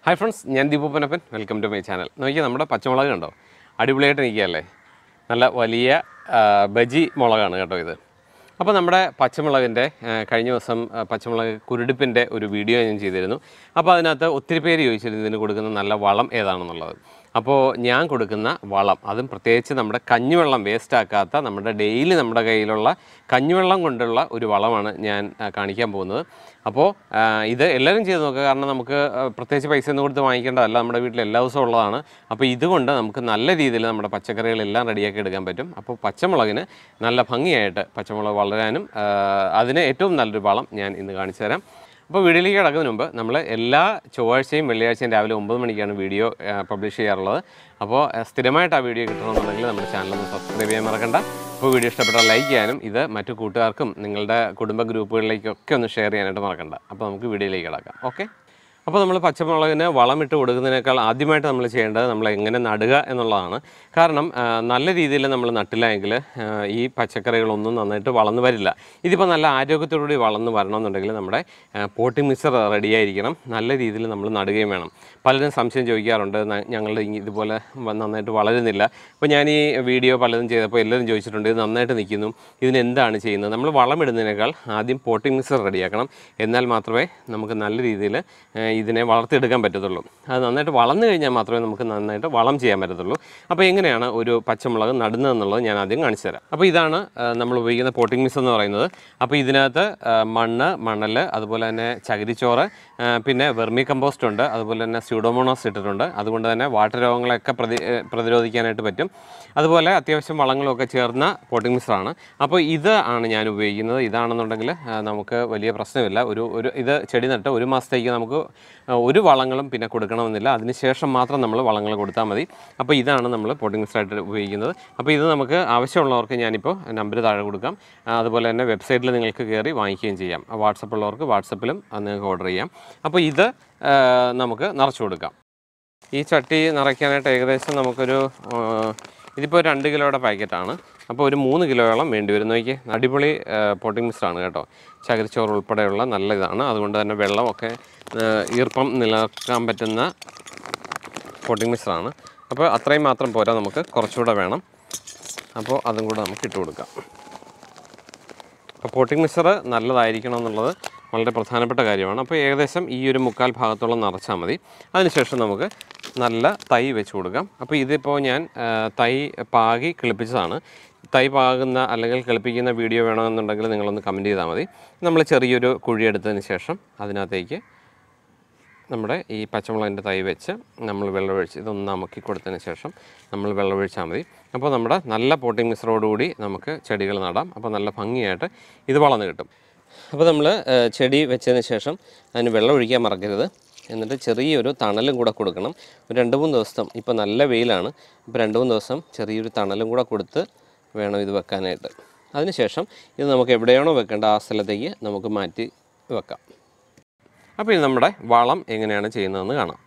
Hi friends, I am ponnappan-in. Welcome to my channel. നോക്കിയാൽ നമ്മുടെ പച്ചമുളക് കണ്ടോ, അടിപൊളിയായിട്ട് നിൽക്കുകയല്ലേ. നല്ല വലിയ ബജി മുളകാണ് കേട്ടോ ഇത്. അപ്പോൾ നമ്മുടെ പച്ചമുളകിൻ്റെ കഴിഞ്ഞ ദിവസം പച്ചമുളക് കുരുടിപ്പിൻ്റെ ഒരു വീഡിയോ ഞാൻ ചെയ്തിരുന്നു. അപ്പോൾ അതിനകത്ത് ഒത്തിരി പേര് ചോദിച്ചിരുന്നു ഇതിന് കൊടുക്കുന്ന നല്ല വളം ഏതാണെന്നുള്ളത്. അപ്പോൾ ഞാൻ കൊടുക്കുന്ന വളം, അതും പ്രത്യേകിച്ച് നമ്മുടെ കഞ്ഞിവെള്ളം വേസ്റ്റ് ആക്കാത്ത നമ്മുടെ ഡെയിലി നമ്മുടെ കയ്യിലുള്ള കഞ്ഞിവെള്ളം കൊണ്ടുള്ള ഒരു വളമാണ് ഞാൻ കാണിക്കാൻ പോകുന്നത്. അപ്പോൾ ഇത് എല്ലാവരും ചെയ്ത് നോക്കുക, കാരണം നമുക്ക് പ്രത്യേകിച്ച് പൈസ ഒന്നും കൊടുത്ത് വാങ്ങിക്കേണ്ടതല്ല, നമ്മുടെ വീട്ടിൽ എല്ലാ ദിവസവും ഉള്ളതാണ്. അപ്പോൾ ഇതുകൊണ്ട് നമുക്ക് നല്ല രീതിയിൽ നമ്മുടെ പച്ചക്കറികളെല്ലാം റെഡിയാക്കി എടുക്കാൻ പറ്റും. അപ്പോൾ പച്ചമുളകിന് നല്ല ഭംഗിയായിട്ട് പച്ചമുളക് വളരാനും അതിന് ഏറ്റവും നല്ലൊരു വളം ഞാൻ ഇന്ന് കാണിച്ചു തരാം. അപ്പോൾ വീഡിയോയിലേക്ക് കിടക്കുന്നതിന് മുമ്പ് നമ്മൾ എല്ലാ ചൊവ്വാഴ്ചയും വെള്ളിയാഴ്ചയും രാവിലെ 9 മണിക്കാണ് വീഡിയോ പബ്ലിഷ് ചെയ്യാറുള്ളത്. അപ്പോൾ സ്ഥിരമായിട്ട് ആ വീഡിയോ കിട്ടണമെന്നുണ്ടെങ്കിൽ നമ്മുടെ ചാനലൊന്ന് സബ്സ്ക്രൈബ് ചെയ്യാൻ മറക്കണ്ട. അപ്പോൾ വീഡിയോ ഇഷ്ടപ്പെട്ടാൽ ലൈക്ക് ചെയ്യാനും ഇത് മറ്റു കൂട്ടുകാർക്കും നിങ്ങളുടെ കുടുംബ ഗ്രൂപ്പുകളിലേക്കൊക്കെ ഒന്ന് ഷെയർ ചെയ്യാനായിട്ട് മറക്കണ്ട. അപ്പോൾ നമുക്ക് വീഡിയോയിലേക്ക് കിടക്കാം. ഓക്കെ. അപ്പോൾ നമ്മൾ പച്ചമുളകിന് വളമിട്ട് കൊടുക്കുന്നതിനേക്കാൾ ആദ്യമായിട്ട് നമ്മൾ ചെയ്യേണ്ടത് നമ്മൾ എങ്ങനെ നടുക എന്നുള്ളതാണ്. കാരണം നല്ല രീതിയിൽ നമ്മൾ നട്ടില്ല എങ്കിൽ ഈ പച്ചക്കറികളൊന്നും നന്നായിട്ട് വളർന്നു വരില്ല. ഇതിപ്പോൾ നല്ല ആരോഗ്യത്തോടുകൂടി വളർന്നു വരണമെന്നുണ്ടെങ്കിൽ നമ്മുടെ പോട്ടിംഗ് മിക്സർ റെഡിയായിരിക്കണം. നല്ല രീതിയിൽ നമ്മൾ നടുകയും വേണം. പലരും സംശയം ചോദിക്കാറുണ്ട്, ഞങ്ങളുടെ ഇതുപോലെ നന്നായിട്ട് വളരുന്നില്ല. അപ്പോൾ ഞാൻ ഈ വീഡിയോ പലതും ചെയ്തപ്പോൾ എല്ലാവരും ചോദിച്ചിട്ടുണ്ട്, ഇത് നന്നായിട്ട് നിൽക്കുന്നു, ഇതിനെന്താണ് ചെയ്യുന്നത്? നമ്മൾ വളമിടുന്നതിനേക്കാൾ ആദ്യം പോട്ടിംഗ് മിക്സർ റെഡിയാക്കണം. എന്നാൽ മാത്രമേ നമുക്ക് നല്ല രീതിയിൽ ഇതിനെ വളർത്തിയെടുക്കാൻ പറ്റത്തുള്ളൂ. അത് നന്നായിട്ട് വളർന്നു കഴിഞ്ഞാൽ മാത്രമേ നമുക്ക് നന്നായിട്ട് വളം ചെയ്യാൻ പറ്റത്തുള്ളൂ. അപ്പോൾ എങ്ങനെയാണ് ഒരു പച്ചമുളക് നടുന്നതെന്നുള്ളത് ഞാൻ ആദ്യം കാണിച്ചു തരാം. അപ്പോൾ ഇതാണ് നമ്മൾ ഉപയോഗിക്കുന്ന പോട്ടിംഗ് മിക്സ് എന്ന് പറയുന്നത്. അപ്പോൾ ഇതിനകത്ത് മണ്ണ്, മണൽ, അതുപോലെ തന്നെ ചകിരിച്ചോറ്, പിന്നെ വെർമി കമ്പോസ്റ്റ് ഉണ്ട്, അതുപോലെ തന്നെ സ്യൂഡോമോണാസ് ഇട്ടിട്ടുണ്ട്. അതുകൊണ്ട് തന്നെ വാട്ടർ രോഗങ്ങളൊക്കെ പ്രതിരോധിക്കാനായിട്ട് പറ്റും. അതുപോലെ അത്യാവശ്യം വളങ്ങളൊക്കെ ചേർന്ന പോട്ടിംഗ് മിക്സറാണ്. അപ്പോൾ ഇത് ആണ് ഞാൻ ഉപയോഗിക്കുന്നത്. ഇതാണെന്നുണ്ടെങ്കിൽ നമുക്ക് വലിയ പ്രശ്നമില്ല. ഇത് ചെടി നട്ട് 1 മാസത്തേക്ക് നമുക്ക് ഒരു വളങ്ങളും പിന്നെ കൊടുക്കണമെന്നില്ല. അതിനുശേഷം മാത്രം നമ്മൾ വളങ്ങൾ കൊടുത്താൽ മതി. അപ്പോൾ ഇതാണ് നമ്മൾ പോട്ടിംഗ് മിക്സറായിട്ട് ഉപയോഗിക്കുന്നത്. അപ്പോൾ ഇത് നമുക്ക് ആവശ്യമുള്ളവർക്ക് ഞാനിപ്പോൾ നമ്പർ താഴെ കൊടുക്കാം. അതുപോലെ തന്നെ വെബ്സൈറ്റിൽ നിങ്ങൾക്ക് കയറി വാങ്ങിക്കുകയും ചെയ്യാം. വാട്സപ്പുള്ളവർക്ക് വാട്സപ്പിലും നിങ്ങൾക്ക് ഓർഡർ ചെയ്യാം. അപ്പോൾ ഇത് നമുക്ക് നിറച്ച് കൊടുക്കാം. ഈ ചട്ടി നിറയ്ക്കാനായിട്ട് ഏകദേശം നമുക്കൊരു ഇതിപ്പോൾ 2 കിലോയുടെ പാക്കറ്റാണ്. അപ്പോൾ ഒരു 3 കിലോയോളം വേണ്ടി വരും. നോക്കി, അടിപൊളി പോട്ടിംഗ് മിക്സറാണ് കേട്ടോ. ചകിരിച്ചോറ് ഉൾപ്പെടെയുള്ള നല്ല ഇതാണ്. അതുകൊണ്ട് തന്നെ വെള്ളമൊക്കെ ഈർപ്പം നിലനിർത്താൻ പറ്റുന്ന പോട്ടിംഗ് മിക്സറാണ്. അപ്പോൾ അത്രയും മാത്രം പോരാ, നമുക്ക് കുറച്ചുകൂടെ വേണം. അപ്പോൾ അതും കൂടെ നമുക്ക് ഇട്ട് കൊടുക്കാം. അപ്പോൾ പോട്ടിംഗ് മിക്സർ നല്ലതായിരിക്കണം എന്നുള്ളത് വളരെ പ്രധാനപ്പെട്ട കാര്യമാണ്. അപ്പോൾ ഏകദേശം ഈ ഒരു 1/4 ഭാഗത്തോളം നിറച്ചാൽ മതി. അതിനുശേഷം നമുക്ക് നല്ല തൈ വെച്ച് കൊടുക്കാം. അപ്പോൾ ഇതിപ്പോൾ ഞാൻ തൈ പാകി കിളിപ്പിച്ചതാണ്. തൈ പാകുന്ന അല്ലെങ്കിൽ കിളിപ്പിക്കുന്ന വീഡിയോ വേണമെന്നുണ്ടെങ്കിൽ നിങ്ങളൊന്ന് കമൻറ്റ് ചെയ്താൽ മതി. നമ്മൾ ചെറിയൊരു കുഴി എടുത്തതിന് ശേഷം അതിനകത്തേക്ക് നമ്മുടെ ഈ പച്ചമുളകിൻ്റെ തൈ വെച്ച് നമ്മൾ വെള്ളമൊഴിച്ച് ഇതൊന്ന് അമുക്കി കൊടുത്തതിന് ശേഷം നമ്മൾ വെള്ളമൊഴിച്ചാൽ മതി. അപ്പോൾ നമ്മുടെ നല്ല പോട്ടിംഗ് മിക്സറോടുകൂടി നമുക്ക് ചെടികൾ നടാം. അപ്പോൾ നല്ല ഭംഗിയായിട്ട് ഇത് വളർന്ന് കിട്ടും. അപ്പോൾ നമ്മൾ ചെടി വെച്ചതിന് ശേഷം അതിന് വെള്ളം ഒഴിക്കാൻ മറക്കരുത്. എന്നിട്ട് ചെറിയൊരു തണലും കൂടെ കൊടുക്കണം. ഒരു 2-3 ദിവസം, ഇപ്പോൾ നല്ല വെയിലാണ്, ഇപ്പോൾ 2-3 ദിവസം ചെറിയൊരു തണലും കൂടെ കൊടുത്ത് വേണം ഇത് വെക്കാനായിട്ട്. അതിനുശേഷം ഇത് നമുക്ക് എവിടെയാണോ വെക്കേണ്ട ആ സ്ഥലത്തേക്ക് നമുക്ക് മാറ്റി വെക്കാം. അപ്പോൾ ഇത് നമ്മുടെ വളം എങ്ങനെയാണ് ചെയ്യുന്നതെന്ന് കാണാം.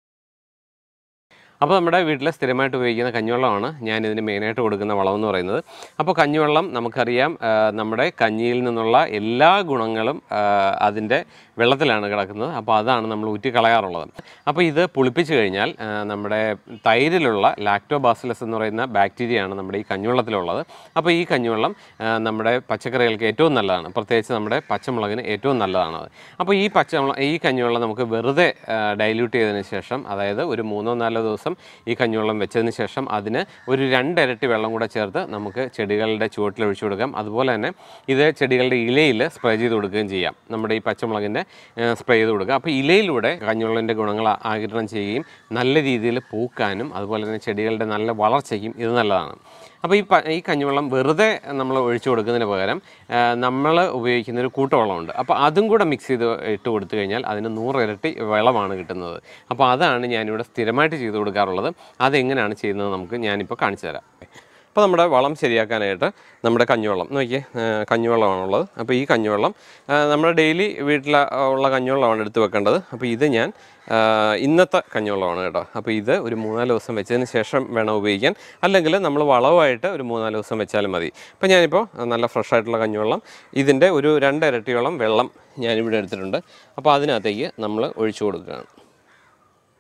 അപ്പോൾ നമ്മുടെ വീട്ടിൽ സ്ഥിരമായിട്ട് ഉപയോഗിക്കുന്ന കഞ്ഞിവെള്ളമാണ് ഞാനിതിന് മെയിനായിട്ട് കൊടുക്കുന്ന വളം എന്ന് പറയുന്നത്. അപ്പോൾ കഞ്ഞിവെള്ളം നമുക്കറിയാം, നമ്മുടെ കഞ്ഞിയിൽ നിന്നുള്ള എല്ലാ ഗുണങ്ങളും അതിൻ്റെ വെള്ളത്തിലാണ് കിടക്കുന്നത്. അപ്പോൾ അതാണ് നമ്മൾ ഊറ്റിക്കളയാറുള്ളത്. അപ്പോൾ ഇത് പുളിപ്പിച്ച് കഴിഞ്ഞാൽ നമ്മുടെ തൈരിലുള്ള ലാക്ടോബാസിലസ് എന്ന് പറയുന്ന ബാക്ടീരിയയാണ് നമ്മുടെ ഈ കഞ്ഞിവെള്ളത്തിലുള്ളത്. അപ്പോൾ ഈ കഞ്ഞിവെള്ളം നമ്മുടെ പച്ചക്കറികൾക്ക് ഏറ്റവും നല്ലതാണ്, പ്രത്യേകിച്ച് നമ്മുടെ പച്ചമുളകിന് ഏറ്റവും നല്ലതാണത്. അപ്പോൾ ഈ കഞ്ഞിവെള്ളം നമുക്ക് വെറുതെ ഡൈല്യൂട്ട് ചെയ്തതിന് ശേഷം, അതായത് ഒരു 3-4 ദിവസം ഈ കഞ്ഞിവെള്ളം വെച്ചതിന് ശേഷം അതിന് ഒരു 2 ഇരട്ടി വെള്ളം കൂടെ ചേർത്ത് നമുക്ക് ചെടികളുടെ ചുവട്ടിൽ ഒഴിച്ചു കൊടുക്കാം. അതുപോലെ തന്നെ ഇത് ചെടികളുടെ ഇലയിൽ സ്പ്രേ ചെയ്ത് കൊടുക്കുകയും ചെയ്യാം. നമ്മുടെ ഈ പച്ചമുളകിൻ്റെ സ്പ്രേ ചെയ്ത് കൊടുക്കുക. അപ്പോൾ ഇലയിലൂടെ കഞ്ഞിവെള്ളത്തിൻ്റെ ഗുണങ്ങൾ ആഗിരണം ചെയ്യുകയും നല്ല രീതിയിൽ പൂക്കാനും അതുപോലെ തന്നെ ചെടികളുടെ നല്ല വളർച്ചയ്ക്കും ഇത് നല്ലതാണ്. അപ്പോൾ ഈ കഞ്ഞിവെള്ളം വെറുതെ നമ്മൾ ഒഴിച്ചു കൊടുക്കുന്നതിന് പകരം നമ്മൾ ഉപയോഗിക്കുന്നൊരു കൂട്ടുവെള്ളമുണ്ട്. അപ്പോൾ അതും കൂടെ മിക്സ് ചെയ്ത് ഇട്ട് കൊടുത്തു കഴിഞ്ഞാൽ അതിന് 100 ഇരട്ടി വെള്ളമാണ് കിട്ടുന്നത്. അപ്പോൾ അതാണ് ഞാനിവിടെ സ്ഥിരമായിട്ട് ചെയ്ത് കൊടുക്കാറുള്ളത്. അതെങ്ങനെയാണ് ചെയ്യുന്നത് ഞാനിപ്പോൾ കാണിച്ചു തരാം. അപ്പോൾ നമ്മുടെ വളം ശരിയാക്കാനായിട്ട് നമ്മുടെ കഞ്ഞിവെള്ളം നോക്കിയേ, കഞ്ഞിവെള്ളമാണുള്ളത്. അപ്പോൾ ഈ കഞ്ഞിവെള്ളം നമ്മുടെ ഡെയിലി വീട്ടിൽ ഉള്ള കഞ്ഞിവെള്ളമാണ് എടുത്ത് വെക്കേണ്ടത്. അപ്പോൾ ഇത് ഞാൻ ഇന്നത്തെ കഞ്ഞിവെള്ളമാണ് കേട്ടോ. അപ്പോൾ ഇത് ഒരു 3-4 ദിവസം വെച്ചതിന് ശേഷം വേണം ഉപയോഗിക്കാൻ. അല്ലെങ്കിൽ നമ്മൾ വളമായിട്ട് ഒരു 3-4 ദിവസം വെച്ചാലും മതി. അപ്പോൾ ഞാനിപ്പോൾ നല്ല ഫ്രഷ് ആയിട്ടുള്ള കഞ്ഞിവെള്ളം, ഇതിൻ്റെ ഒരു 2 ഇരട്ടിയോളം വെള്ളം ഞാനിവിടെ എടുത്തിട്ടുണ്ട്. അപ്പോൾ അതിനകത്തേക്ക് നമ്മൾ ഒഴിച്ചു കൊടുക്കുകയാണ്.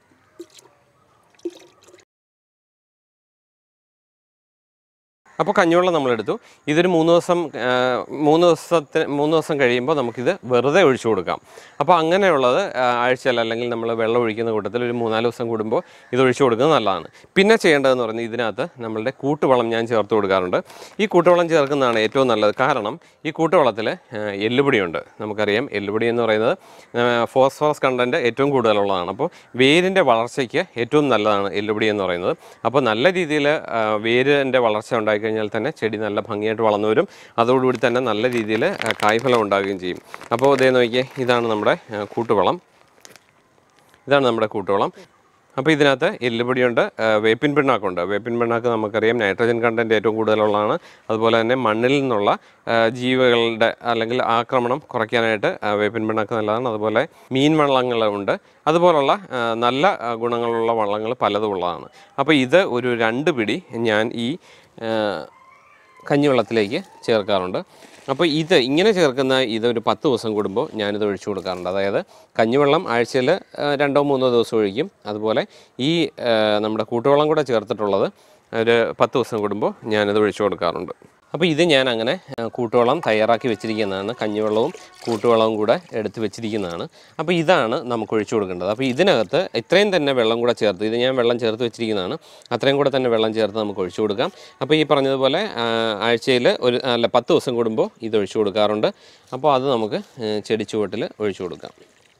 അപ്പോൾ കഞ്ഞിവെള്ളം നമ്മളെടുത്തു. ഇതൊരു 3 ദിവസം കഴിയുമ്പോൾ നമുക്കിത് വെറുതെ ഒഴിച്ചു കൊടുക്കാം. അപ്പോൾ അങ്ങനെയുള്ളത് ആഴ്ചയിൽ അല്ലെങ്കിൽ നമ്മൾ വെള്ളം ഒഴിക്കുന്ന കൂട്ടത്തിൽ ഒരു 3-4 ദിവസം കൂടുമ്പോൾ ഇത് ഒഴിച്ചു കൊടുക്കുന്നത് നല്ലതാണ്. പിന്നെ ചെയ്യേണ്ടതെന്ന് പറഞ്ഞാൽ ഇതിനകത്ത് നമ്മളുടെ കൂട്ടുവളം ഞാൻ ചേർത്ത് കൊടുക്കാറുണ്ട്. ഈ കൂട്ടുവളം ചേർക്കുന്നതാണ് ഏറ്റവും നല്ലത്. കാരണം ഈ കൂട്ടുവളത്തിൽ എല്ലുപൊടിയുണ്ട്. നമുക്കറിയാം എല്ലുപൊടി എന്ന് പറയുന്നത് ഫോസ്ഫറസ് കണ്ടൻറ്റ് ഏറ്റവും കൂടുതലുള്ളതാണ്. അപ്പോൾ വേരിൻ്റെ വളർച്ചയ്ക്ക് ഏറ്റവും നല്ലതാണ് എല്ലുപൊടി എന്ന് പറയുന്നത്. അപ്പോൾ നല്ല രീതിയിൽ വേരിൻ്റെ വളർച്ച ഉണ്ടായിക്കഴിഞ്ഞാൽ തന്നെ ചെടി നല്ല ഭംഗിയായിട്ട് വളർന്നു വരും. അതോടുകൂടി തന്നെ നല്ല രീതിയിൽ കായ്ഫലം ഉണ്ടാവുകയും ചെയ്യും. അപ്പോൾ ഇതേ നോക്കിയേ, ഇതാണ് നമ്മുടെ കൂട്ടുവളം. അപ്പോൾ ഇതിനകത്ത് എല്ലുപൊടിയുണ്ട്, വേപ്പിൻ പിണ്ണാക്കുണ്ട്. വേപ്പിൻ പിണ്ണാക്ക് നമുക്കറിയാം നൈട്രജൻ കണ്ടൻറ്റ് ഏറ്റവും കൂടുതലുള്ളതാണ്. അതുപോലെ തന്നെ മണ്ണിൽ നിന്നുള്ള ജീവികളുടെ അല്ലെങ്കിൽ ആക്രമണം കുറയ്ക്കാനായിട്ട് വേപ്പിൻ പിണ്ണാക്ക് നല്ലതാണ്. അതുപോലെ മീൻ വള്ളങ്ങളുണ്ട്. അതുപോലുള്ള നല്ല ഗുണങ്ങളുള്ള വള്ളങ്ങൾ പലതും ഉള്ളതാണ്. അപ്പോൾ ഇത് ഒരു 2 പിടി ഞാൻ ഈ കഞ്ഞിവെള്ളത്തിലേക്ക് ചേർക്കാറുണ്ട്. അപ്പോൾ ഇങ്ങനെ ചേർക്കുന്ന ഇതൊരു 10 ദിവസം കൂടുമ്പോൾ ഞാനിത് ഒഴിച്ചു കൊടുക്കാറുണ്ട്. അതായത് കഞ്ഞിവെള്ളം ആഴ്ചയിൽ 2-3 ദിവസം ഒഴിക്കും. അതുപോലെ ഈ നമ്മുടെ കൂട്ടുവെള്ളം കൂടെ ചേർത്തിട്ടുള്ളത് ഒരു 10 ദിവസം കൂടുമ്പോൾ ഞാനിത് ഒഴിച്ചു കൊടുക്കാറുണ്ട്. അപ്പോൾ ഇത് ഞാൻ അങ്ങനെ കൂട്ടുവെള്ളം തയ്യാറാക്കി വെച്ചിരിക്കുന്നതാണ്. കഞ്ഞിവെള്ളവും കൂട്ടുവെള്ളവും കൂടെ എടുത്ത് വെച്ചിരിക്കുന്നതാണ്. അപ്പോൾ ഇതാണ് നമുക്ക് ഒഴിച്ചു കൊടുക്കേണ്ടത്. അപ്പോൾ ഇതിനകത്ത് ഇത്രയും തന്നെ വെള്ളം കൂടെ ചേർത്ത്, ഇത് ഞാൻ വെള്ളം ചേർത്ത് വെച്ചിരിക്കുന്നതാണ്, അത്രയും കൂടെ തന്നെ വെള്ളം ചേർത്ത് നമുക്ക് ഒഴിച്ചു കൊടുക്കാം. അപ്പോൾ ഈ പറഞ്ഞതുപോലെ ആഴ്ചയിൽ 10 ദിവസം കൂടുമ്പോൾ ഇത് ഒഴിച്ചു കൊടുക്കാറുണ്ട്. അപ്പോൾ അത് നമുക്ക് ചെടിച്ചുവട്ടിൽ ഒഴിച്ചു കൊടുക്കാം.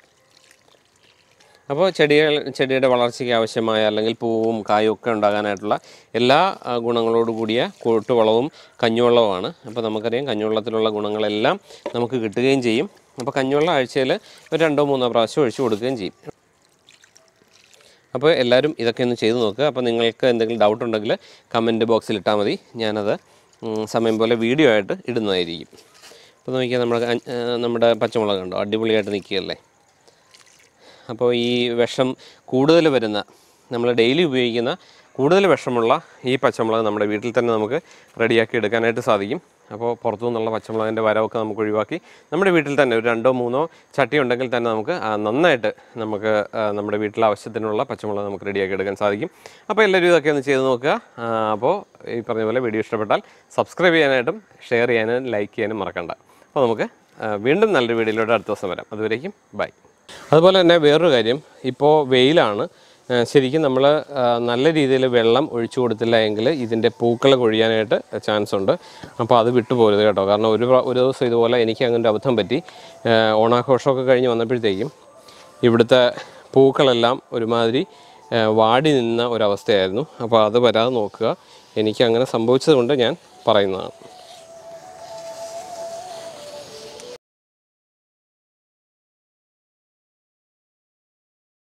അപ്പോൾ ചെടിയുടെ വളർച്ചയ്ക്ക് ആവശ്യമായ അല്ലെങ്കിൽ പൂവും കായും ഒക്കെ ഉണ്ടാകാനായിട്ടുള്ള എല്ലാ ഗുണങ്ങളോട് കൂടിയ കൂട്ടുവളവും കഞ്ഞിവെള്ളവുമാണ്. അപ്പോൾ നമുക്കറിയാം കഞ്ഞിവെള്ളത്തിലുള്ള ഗുണങ്ങളെല്ലാം നമുക്ക് കിട്ടുകയും ചെയ്യും. അപ്പോൾ കഞ്ഞിവെള്ളം ആഴ്ചയിൽ ഒരു 2-3 പ്രാവശ്യം ഒഴിച്ചു കൊടുക്കുകയും ചെയ്യും. അപ്പോൾ എല്ലാവരും ഇതൊക്കെ ഒന്ന് ചെയ്ത് നോക്കുക. അപ്പോൾ നിങ്ങൾക്ക് എന്തെങ്കിലും ഡൗട്ട് ഉണ്ടെങ്കിൽ കമൻറ്റ് ബോക്സിൽ ഇട്ടാൽ മതി. ഞാനത് സമയം പോലെ വീഡിയോ ആയിട്ട് ഇടുന്നതായിരിക്കും. അപ്പോൾ നോക്കിയാൽ നമ്മുടെ പച്ചമുളക് കണ്ടോ, അടിപൊളിയായിട്ട് നിൽക്കുകയല്ലേ. അപ്പോൾ ഈ വിഷം കൂടുതൽ വരുന്ന, നമ്മൾ ഡെയിലി ഉപയോഗിക്കുന്ന കൂടുതൽ വിഷമുള്ള ഈ പച്ചമുളക് നമ്മുടെ വീട്ടിൽ തന്നെ നമുക്ക് റെഡിയാക്കി എടുക്കാനായിട്ട് സാധിക്കും. അപ്പോൾ പുറത്തു നിന്നുള്ള പച്ചമുളകിൻ്റെ വരവൊക്കെ നമുക്ക് ഒഴിവാക്കി നമ്മുടെ വീട്ടിൽ തന്നെ ഒരു 2-3 ചട്ടി ഉണ്ടെങ്കിൽ തന്നെ നമുക്ക് നന്നായിട്ട് നമുക്ക് നമ്മുടെ വീട്ടിലെ ആവശ്യത്തിനുള്ള പച്ചമുളക് നമുക്ക് റെഡിയാക്കി എടുക്കാൻ സാധിക്കും. അപ്പോൾ എല്ലാവരും ഇതൊക്കെ ഒന്ന് ചെയ്ത് നോക്കുക. അപ്പോൾ ഈ പറഞ്ഞ പോലെ വീഡിയോ ഇഷ്ടപ്പെട്ടാൽ സബ്സ്ക്രൈബ് ചെയ്യാനായിട്ടും ഷെയർ ചെയ്യാനും ലൈക്ക് ചെയ്യാനും മറക്കണ്ട. അപ്പോൾ നമുക്ക് വീണ്ടും നല്ലൊരു വീഡിയോയിലൂടെ അടുത്ത ദിവസം വരാം. അതുവരേക്കും ബൈ. അതുപോലെ തന്നെ വേറൊരു കാര്യം, ഇപ്പോൾ വെയിലാണ്. ശരിക്കും നമ്മൾ നല്ല രീതിയിൽ വെള്ളം ഒഴിച്ചു കൊടുത്തില്ല എങ്കിൽ ഇതിൻ്റെ പൂക്കൾ കൊഴിയാനായിട്ട് ചാൻസ് ഉണ്ട്. അപ്പോൾ അത് വിട്ടുപോരുത് കേട്ടോ. കാരണം ഒരു ദിവസം ഇതുപോലെ എനിക്ക് അങ്ങനെ ഒരു അബദ്ധം പറ്റി. ഓണാഘോഷമൊക്കെ കഴിഞ്ഞ് വന്നപ്പോഴത്തേക്കും ഇവിടുത്തെ പൂക്കളെല്ലാം ഒരുമാതിരി വാടി നിന്ന ഒരവസ്ഥയായിരുന്നു. അപ്പോൾ അത് വരാതെ നോക്കുക. എനിക്ക് അങ്ങനെ സംഭവിച്ചതുകൊണ്ട് ഞാൻ പറയുന്നതാണ്.